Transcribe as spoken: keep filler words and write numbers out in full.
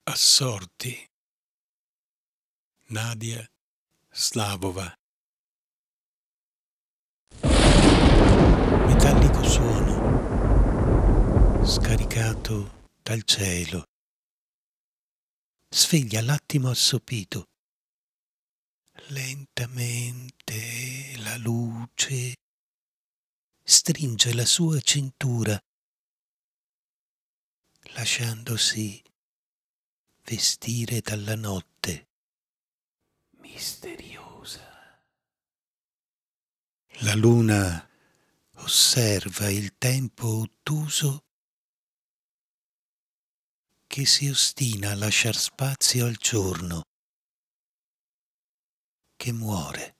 Assorti. Nadia Slavova. Metallico suono scaricato dal cielo. Sveglia l'attimo assopito. Lentamente la luce stringe la sua cintura, lasciandosi vestire dalla notte misteriosa. La luna osserva il tempo ottuso che si ostina a lasciar spazio al giorno che muore.